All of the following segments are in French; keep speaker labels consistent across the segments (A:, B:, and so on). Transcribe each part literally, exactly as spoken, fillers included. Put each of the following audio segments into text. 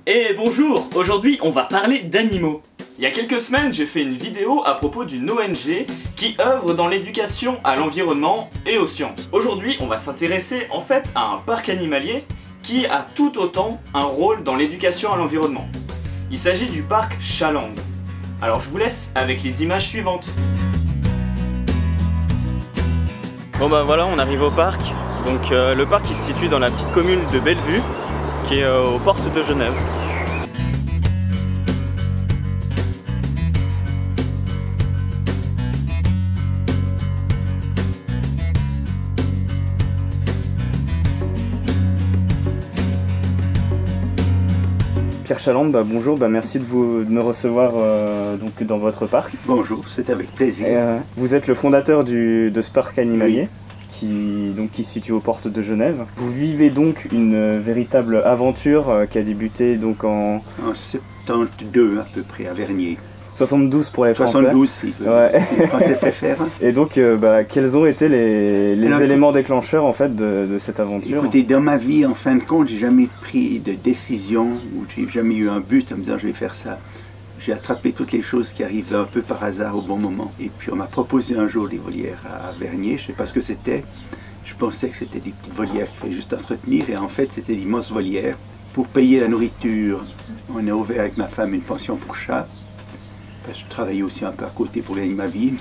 A: Et bonjour, aujourd'hui on va parler d'animaux. Il y a quelques semaines, j'ai fait une vidéo à propos d'une O N G qui œuvre dans l'éducation à l'environnement et aux sciences. Aujourd'hui, on va s'intéresser en fait à un parc animalier qui a tout autant un rôle dans l'éducation à l'environnement. Il s'agit du parc Chaland. Alors je vous laisse avec les images suivantes. Bon bah voilà, on arrive au parc. Donc euh, le parc il se situe dans la petite commune de Bellevue, qui est euh, aux portes de Genève. Pierre Chaland, bah bonjour, bah merci de, vous, de me recevoir euh, donc dans votre parc.
B: Bonjour, c'est avec plaisir.
A: Et, euh, vous êtes le fondateur du, de ce parc animalier, oui. qui, donc, qui se situe aux portes de Genève. Vous vivez donc une euh, véritable aventure euh, qui a débuté donc en...
B: En soixante-douze à peu près, à Vernier.
A: soixante-douze pour les Français.
B: soixante-douze si
A: ouais.
B: les Français préfèrent.
A: Et donc, euh, bah, quels ont été les, les Alors, éléments déclencheurs en fait de, de cette aventure?
B: Écoutez, dans ma vie, en fin de compte, j'ai jamais pris de décision ou j'ai jamais eu un but en me disant je vais faire ça. J'ai attrapé toutes les choses qui arrivent là un peu par hasard au bon moment. Et puis on m'a proposé un jour des volières à Vernier, je sais pas ce que c'était. Je pensais que c'était des petites volières qu'il fallait juste entretenir et en fait c'était d'immenses volières. Pour payer la nourriture, on a ouvert avec ma femme une pension pour chats. Je travaillais aussi un peu à côté pour gagner ma vie.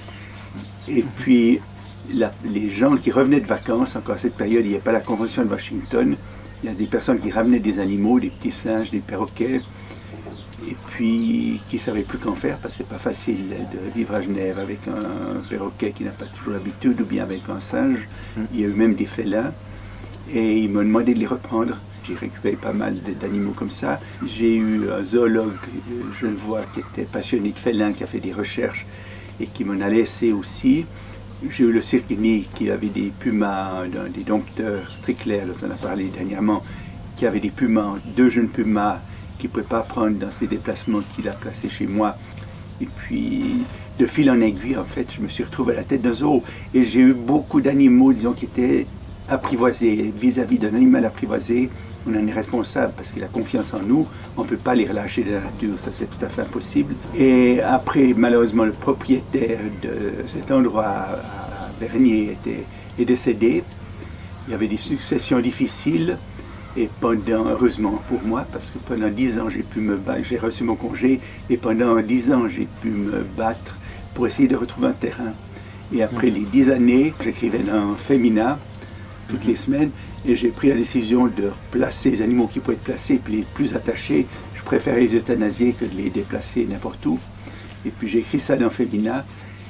B: Et puis, la, les gens qui revenaient de vacances, encore à cette période, il n'y avait pas la convention de Washington, il y a des personnes qui ramenaient des animaux, des petits singes, des perroquets, et puis qui ne savaient plus qu'en faire, parce que c'est pas facile de vivre à Genève avec un perroquet qui n'a pas toujours l'habitude, ou bien avec un singe. Il y a eu même des félins, et ils m'ont demandé de les reprendre. J'ai récupéré pas mal d'animaux comme ça. J'ai eu un zoologue genevois qui était passionné de félins, qui a fait des recherches et qui m'en a laissé aussi. J'ai eu le Cirkini qui avait des pumas, des dompteurs Strickler, dont on a parlé dernièrement, qui avait des pumas, deux jeunes pumas qu'il ne pouvait pas prendre dans ses déplacements qu'il a placés chez moi. Et puis, de fil en aiguille, en fait, je me suis retrouvé à la tête d'un zoo. Et j'ai eu beaucoup d'animaux, disons, qui étaient apprivoisés. Vis-à-vis d'un animal apprivoisé, on en est responsable parce qu'il a confiance en nous, on ne peut pas les relâcher de la nature, ça c'est tout à fait impossible. Et après, malheureusement, le propriétaire de cet endroit à Vernier était, est décédé. Il y avait des successions difficiles et pendant, heureusement pour moi, parce que pendant dix ans j'ai pu me battre, j'ai reçu mon congé et pendant dix ans j'ai pu me battre pour essayer de retrouver un terrain. Et après les dix années, j'écrivais dans Femina toutes les semaines, et j'ai pris la décision de placer les animaux qui pouvaient être placés, puis les plus attachés, je préférais les euthanasier que de les déplacer n'importe où. Et puis j'ai écrit ça dans Femina,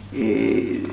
B: et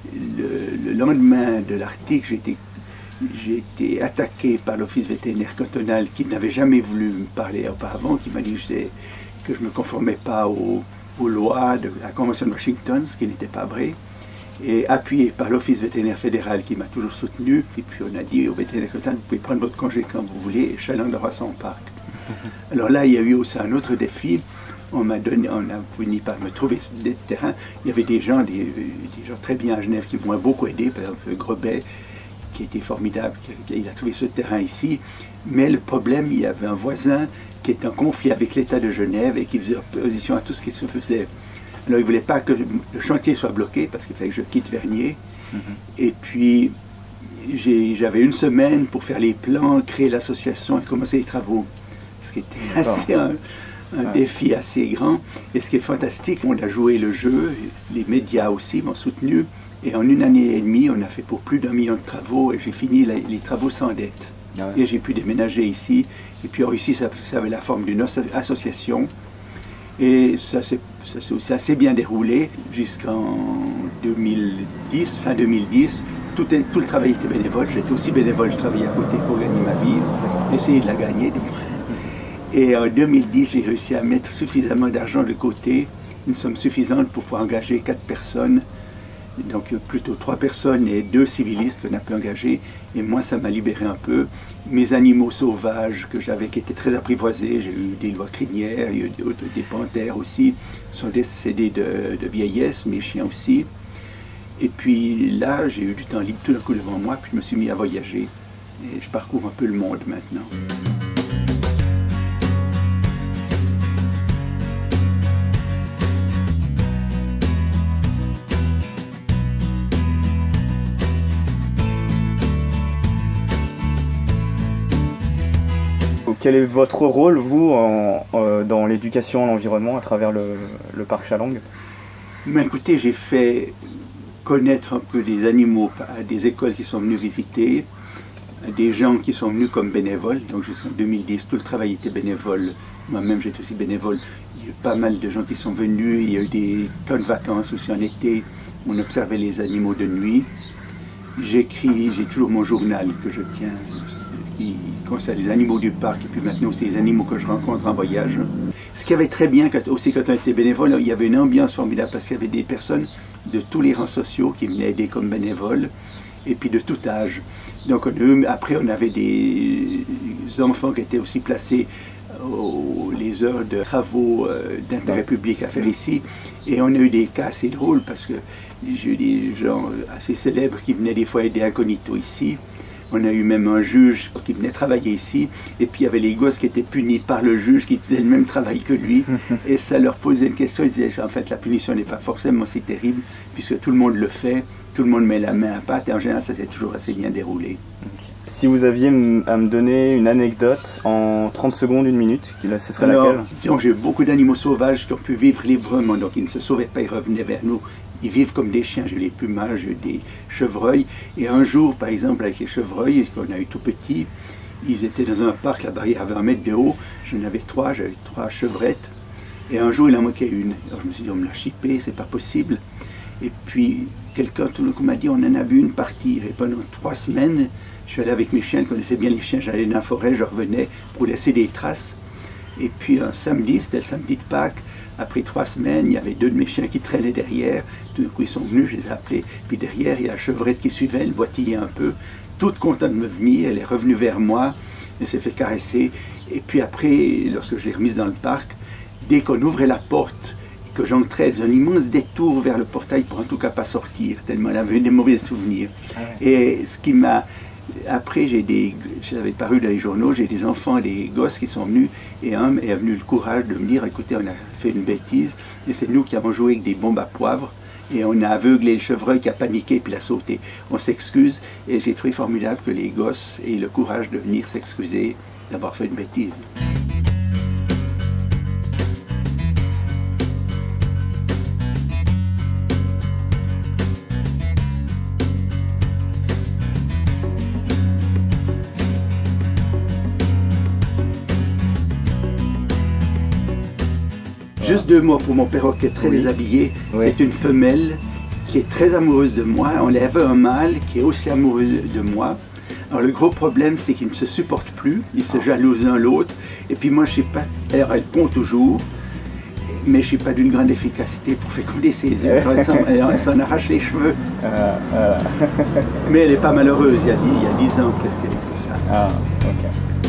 B: le, le lendemain de l'article, j'ai été, j'ai été attaqué par l'office vétérinaire cantonal qui n'avait jamais voulu me parler auparavant, qui m'a dit que, que je ne me conformais pas aux, aux lois de la Convention de Washington, ce qui n'était pas vrai. Et appuyé par l'Office vétérinaire fédéral qui m'a toujours soutenu. Et puis on a dit au vétérinaire cantonal, vous pouvez prendre votre congé quand vous voulez, et Chaland aura son parc. Alors là, il y a eu aussi un autre défi. On m'a donné, on a fini par me trouver des terrains. Il y avait des gens, des, des gens très bien à Genève qui m'ont beaucoup aidé. Par exemple, Grebet, qui était formidable, qui, il a trouvé ce terrain ici. Mais le problème, il y avait un voisin qui était en conflit avec l'État de Genève et qui faisait opposition à tout ce qui se faisait. Alors, il ne voulait pas que le chantier soit bloqué parce qu'il fallait que je quitte Vernier. Mm-hmm. Et puis, j'avais une semaine pour faire les plans, créer l'association et commencer les travaux. Ce qui était assez un, un ouais. défi assez grand. Et ce qui est fantastique, on a joué le jeu, les médias aussi m'ont soutenu. Et en une année et demie, on a fait pour plus d'un million de travaux et j'ai fini la, les travaux sans dette. Ah ouais. Et j'ai pu déménager ici. Et puis, alors, ici, ça, ça avait la forme d'une association. Et ça s'est aussi assez bien déroulé jusqu'en deux mille dix, fin deux mille dix. Tout, est, tout le travail était bénévole. J'étais aussi bénévole, je travaillais à côté pour gagner ma vie, essayer de la gagner. Et en deux mille dix, j'ai réussi à mettre suffisamment d'argent de côté, une somme suffisante pour pouvoir engager quatre personnes. Donc plutôt trois personnes et deux civilistes qu'on a pu engager. Et moi, ça m'a libéré un peu. Mes animaux sauvages que j'avais, qui étaient très apprivoisés, j'ai eu des lois crinières, il y a eu des, des panthères aussi, sont décédés de, de vieillesse, mes chiens aussi. Et puis là, j'ai eu du temps libre tout d'un coup devant moi, puis je me suis mis à voyager. Et je parcours un peu le monde maintenant.
C: quel est votre rôle, vous, en, en, dans l'éducation à l'environnement à travers le, le parc Chalangue?
B: Mais écoutez, j'ai fait connaître un peu les animaux à des écoles qui sont venues visiter, à des gens qui sont venus comme bénévoles. Donc jusqu'en deux mille dix, tout le travail était bénévole. Moi-même, j'étais aussi bénévole. Il y a eu pas mal de gens qui sont venus. Il y a eu des camps de vacances aussi en été. On observait les animaux de nuit. J'écris, j'ai toujours mon journal que je tiens, qui concerne les animaux du parc et puis maintenant aussi les animaux que je rencontre en voyage. Ce qui avait très bien quand, aussi quand on était bénévole, il y avait une ambiance formidable parce qu'il y avait des personnes de tous les rangs sociaux qui venaient aider comme bénévoles et puis de tout âge. Donc on, après on avait des enfants qui étaient aussi placés aux, les heures de travaux euh, d'intérêt public à faire ici et on a eu des cas assez drôles parce que j'ai eu des gens assez célèbres qui venaient des fois aider incognito ici. On a eu même un juge qui venait travailler ici, et puis il y avait les gosses qui étaient punis par le juge qui faisait le même travail que lui, et ça leur posait une question, ils disaient en fait la punition n'est pas forcément si terrible, puisque tout le monde le fait, tout le monde met la main à pâte, et en général ça s'est toujours assez bien déroulé.
C: Okay. Si vous aviez à me donner une anecdote en trente secondes, une minute, ce serait
B: Alors,
C: laquelle?
B: disons, j'ai eu beaucoup d'animaux sauvages qui ont pu vivre librement, donc ils ne se sauvaient pas, ils revenaient vers nous. Ils vivent comme des chiens, j'ai les pumages, j'ai des chevreuils. Et un jour, par exemple, avec les chevreuils, qu'on a eu tout petits, ils étaient dans un parc, la barrière avait un mètre de haut. J'en avais trois, j'avais trois chevrettes. Et un jour, il en manquait une. Alors je me suis dit, on me l'a chippée, c'est pas possible. Et puis, quelqu'un tout le coup m'a dit, on en a vu une partir. Et pendant trois semaines, je suis allé avec mes chiens, je connaissais bien les chiens, j'allais dans la forêt, je revenais pour laisser des traces. Et puis un samedi, c'était le samedi de Pâques, après trois semaines, il y avait deux de mes chiens qui traînaient derrière. Tout d'un coup, ils sont venus, je les ai appelés. Puis derrière, il y a la chevrette qui suivait, elle boitillait un peu. Toute contente de me venir, elle est revenue vers moi, elle s'est fait caresser. Et puis après, lorsque je l'ai remise dans le parc, dès qu'on ouvrait la porte, que j'entrais dans un immense détour vers le portail pour en tout cas pas sortir, tellement elle avait eu des mauvais souvenirs. Ah ouais. Et ce qui m'a... Après, j'ai des, j'avais paru dans les journaux, j'ai des enfants et des gosses qui sont venus, et un est venu le courage de me dire, écoutez, on a fait une bêtise, et c'est nous qui avons joué avec des bombes à poivre, et on a aveuglé le chevreuil qui a paniqué, puis il a sauté. On s'excuse, et j'ai trouvé formidable que les gosses aient le courage de venir s'excuser d'avoir fait une bêtise. Juste deux mots pour mon perroquet très oui. déshabillé. Oui. C'est une femelle qui est très amoureuse de moi. On avait un mâle qui est aussi amoureux de moi. Alors le gros problème, c'est qu'ils ne se supportent plus. Ils se jalousent l'un l'autre. Et puis moi, je sais pas. Alors elle pond toujours, mais je suis pas d'une grande efficacité pour féconder ses œufs. Elle s'en arrache les cheveux. Euh, euh. Mais elle n'est pas malheureuse. Il y a dix ans, qu'est-ce qu'elle est comme ça. Ah, ok.